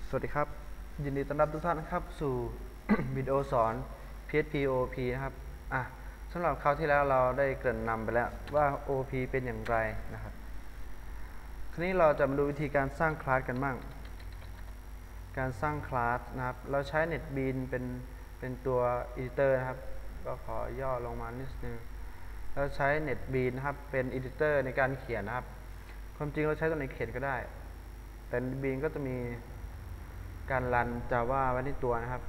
สวัสดีครับยินดีต้อนรับทุกท่านนะครับสู่ วิดีโอสอน PHP OOP นะครับสำหรับคราวที่แล้วเราได้เกริ่นนำไปแล้วว่า OOP เป็นอย่างไรนะครับคราวนี้เราจะมาดูวิธีการสร้างคลาสกันบ้างการสร้างคลาสนะครับเราใช้ NetBeans เป็นตัว Editor นะครับก็ขอย่อลงมานิดนึงเราใช้ NetBeans นะครับเป็น Editor ในการเขียนนะครับความจริงเราใช้ตัวไหนเขียนก็ได้แต่ NetBeans ก็จะมีการรัน Java ไว้ในตัวนะครับ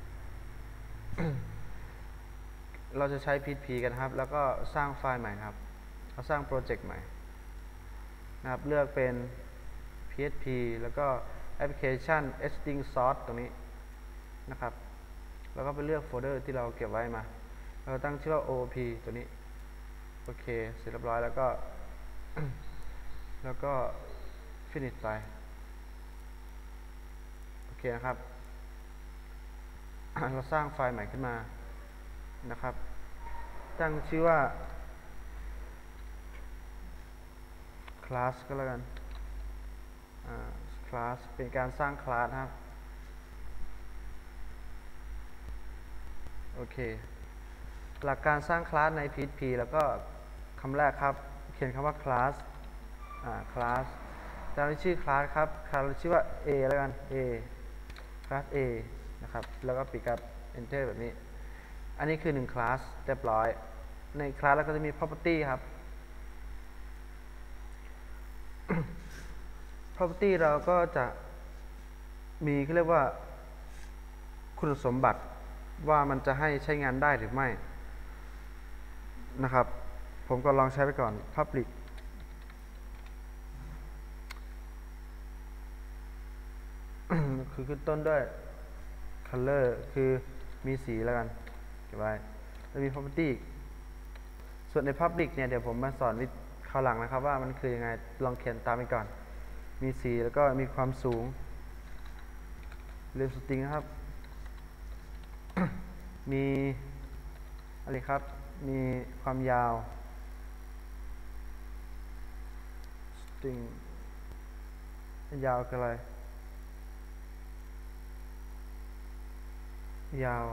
เราจะใช้ PHP กันครับแล้วก็สร้างไฟล์ใหม่ครับเราสร้างโปรเจกต์ใหม่นะครับเลือกเป็น PHP แล้วก็แอปพลิเคชัน Editing Source ตรงนี้นะครับแล้วก็ไปเลือกโฟลเดอร์ที่เราเก็บไว้มาเราตั้งชื่อว่า OOP ตัวนี้โอเคเสร็จเรียบร้อยแล้วก็ แล้วก็ finish ไปโอเคนะครับ เราสร้างไฟล์ใหม่ขึ้นมานะครับตั้งชื่อว่า class ก็แล้วกันclass เป็นการสร้างคลาสนะครับโอเคหลักการสร้างคลาสใน PHP แล้วก็คำแรกครับเขียนคำว่า class class ตามด้วยชื่อคลาสครับคลาสชื่อว่า A แล้วกัน A class A นะครับแล้วก็ปิดกับ enter แบบนี้อันนี้คือ1คลาสเรียบร้อยในคลาสแล้วก็จะมี property ครับ property เราก็จะมีเรียกว่าคุณสมบัติว่ามันจะให้ใช้งานได้หรือไม่นะครับผมก็ลองใช้ไปก่อน public คือขึ้นต้นด้วย color คือมีสีแล้วกันเก็บไว้แล้วมี property ส่วนใน public เนี่ยเดี๋ยวผมมาสอนคราวหลังนะครับว่ามันคือยังไงลองเขียนตามไปก่อนมีสีแล้วก็มีความสูงเรียนสตริงนะครับ มีอะไรครับมีความยาวสตริงยาวคืออะไรยาว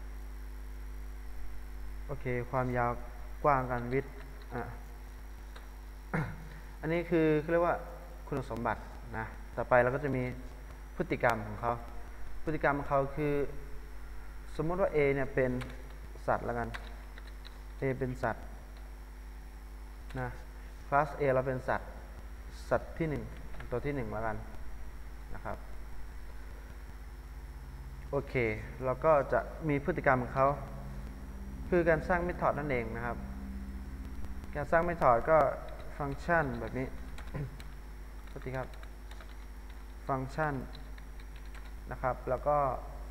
โอเคความยาวกว้างกันวิดอันนี้คือเรียกว่าคุณสมบัตินะต่อไปเราก็จะมีพฤติกรรมของเขาพฤติกรรมของเขาคือสมมติว่า A เนี่ยเป็นสัตว์แล้วกัน A เป็นสัตว์นะคลาส A เราเป็นสัตว์ที่1ตัวที่1แล้วกันนะครับโอเคเราก็จะมีพฤติกรรมของเขาคือการสร้างเมธอดนั่นเองนะครับการสร้างเมธอดก็ฟังก์ชันแบบนี้สวัสดีครับฟังก์ชันนะครับแล้วก็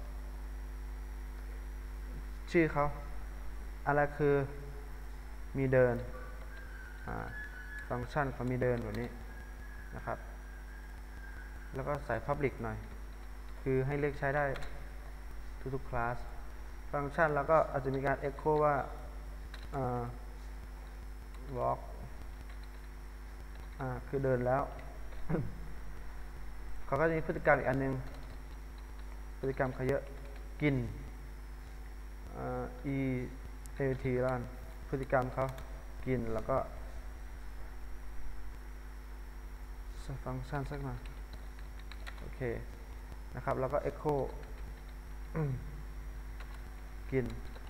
ชื่อเขาอะไรคือมีเดินฟังก์ชันเขามีเดินแบบนี้นะครับแล้วก็ใส่ Public หน่อยคือให้เลือกใช้ได้ทุกคลาสฟังก์ชันแล้วก็อาจจะมีการ echo ว่าwalk คือเดินแล้ว เขาก็จะมีพฤติกรรมอีกอันนึงพฤติกรรมเขาเยอะกินEAT แล้วกันพฤติกรรมเขากินแล้วก็ฟังก์ชันสักหน่อยโอเคนะครับแล้วก็ echo กิน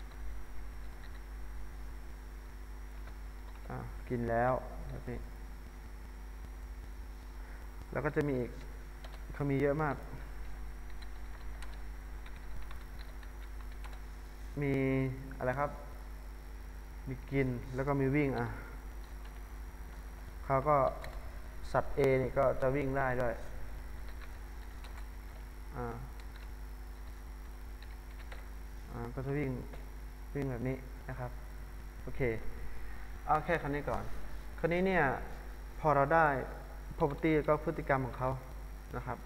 กินแล้วแบบนี้แล้วก็จะมีอีกเขามีเยอะมากมีอะไรครับมีกินแล้วก็มีวิ่งเขาก็สัตว์ A นี่ก็จะวิ่งได้ด้วยก็จะวิ่งแบบนี้นะครับโอเคเอาแค่คันนี้ก่อนคันนี้เนี่ยพอเราได้ property ก็พฤติกรรมของเขานะครับ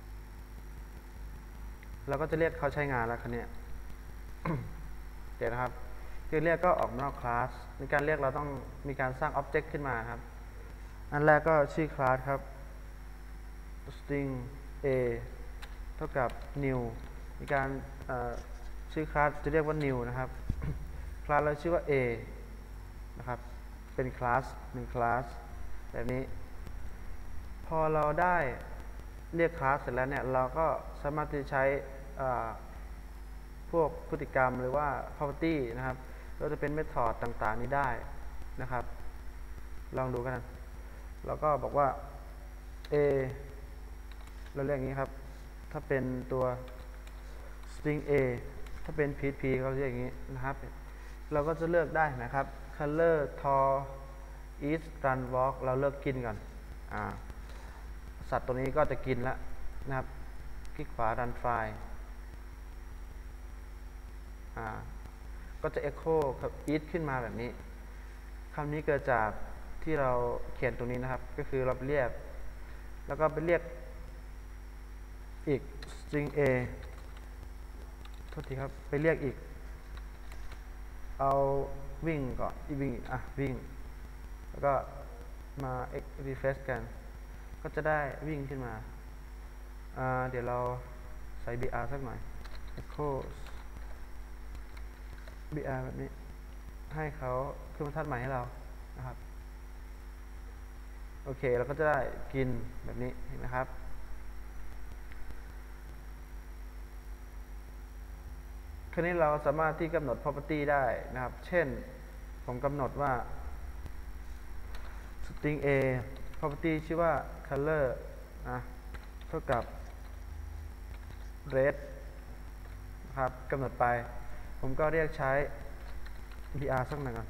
เราก็จะเรียกเขาใช้งานแล้วคันนี้ เดี๋ยวนะครับคือเรียกก็ออกนอกคลาสในการเรียกเราต้องมีการสร้าง object ขึ้นมาครับอันแรกก็ชื่อคลาสครับ string a เท่ากับ new มีการชื่อคลาสจะเรียกว่า new นะครับ คลาสเราชื่อว่า a นะครับเป็นคลาส1คลาสแบบนี้พอเราได้เรียกคลาสเสร็จแล้วเนี่ยเราก็สามารถที่จะใช้พวกพฤติกรรมหรือว่า property นะครับเราจะเป็น method ต่างๆนี้ได้นะครับลองดูกันเราก็บอกว่า a เราเรียกอย่างนี้ครับถ้าเป็นตัว string a ถ้าเป็น php เขาเรียกอย่างนี้นะครับเราก็จะเลือกได้นะครับ color tall eat run walk เราเลือกกินก่อนสัตว์ตัวนี้ก็จะกินแล้วนะครับคลิกขวา run file ก็จะ echo กับ eat ขึ้นมาแบบนี้คำนี้เกิดจากที่เราเขียนตรงนี้นะครับก็คือเราไปเรียกแล้วก็ไปเรียกอีก string a โทษทีครับไปเรียกอีกเอาวิ่งก่อนวิ่งวิ่งแล้วก็มา refresh กันก็จะได้วิ่งขึ้นมาเดี๋ยวเราใส่ br สักหน่อย echo br แบบนี้ให้เขาขึ้นบรรทัดใหม่ให้เรานะครับโอเคเราก็จะได้กินแบบนี้เห็นไหมครับคราวนี้เราสามารถที่กำหนด property ได้นะครับเช่นผมกำหนดว่า string a property ชื่อว่า color เท่ากับ red นะครับกำหนดไปผมก็เรียกใช้ br สักหน่อยก่อน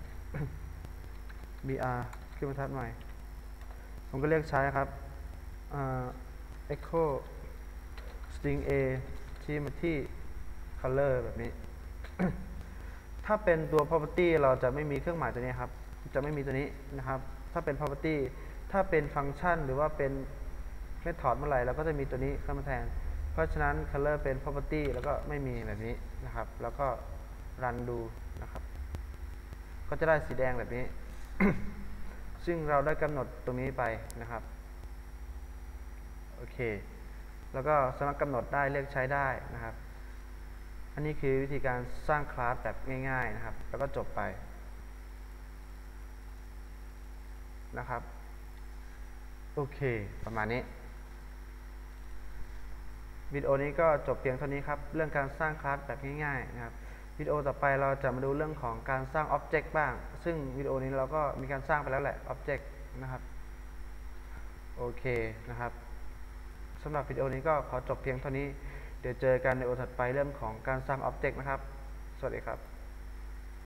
br ขึ้นบรรทัดใหม่ผมก็เรียกใช้ครับecho string a ที่มาที่ color แบบนี้ ถ้าเป็นตัว property เราจะไม่มีเครื่องหมายตัวนี้ครับจะไม่มีตัวนี้นะครับถ้าเป็น property ถ้าเป็นฟังก์ชันหรือว่าเป็น method เมื่อไหร่เราก็จะมีตัวนี้เข้ามาแทนเพราะฉะนั้น color เป็น property แล้วก็ไม่มีแบบนี้นะครับแล้วก็ run ดูนะครับก็จะได้สีแดงแบบนี้ ซึ่งเราได้กำหนดตรงนี้ไปนะครับโอเคแล้วก็สามารถกำหนดได้เลือกใช้ได้นะครับอันนี้คือวิธีการสร้างคลาสแบบง่ายๆนะครับแล้วก็จบไปนะครับโอเคประมาณนี้วิดีโอนี้ก็จบเพียงเท่านี้ครับเรื่องการสร้างคลาสแบบง่ายๆนะครับวิดีโอต่อไปเราจะมาดูเรื่องของการสร้างอ็อบเจกต์บ้างซึ่งวิดีโอนี้เราก็มีการสร้างไปแล้วแหละอ็อบเจกต์นะครับโอเคนะครับสำหรับวิดีโอนี้ก็ขอจบเพียงเท่านี้เดี๋ยวเจอกันในวิดีโอถัดไปเรื่องของการสร้างอ็อบเจกต์นะครับสวัสดีครับ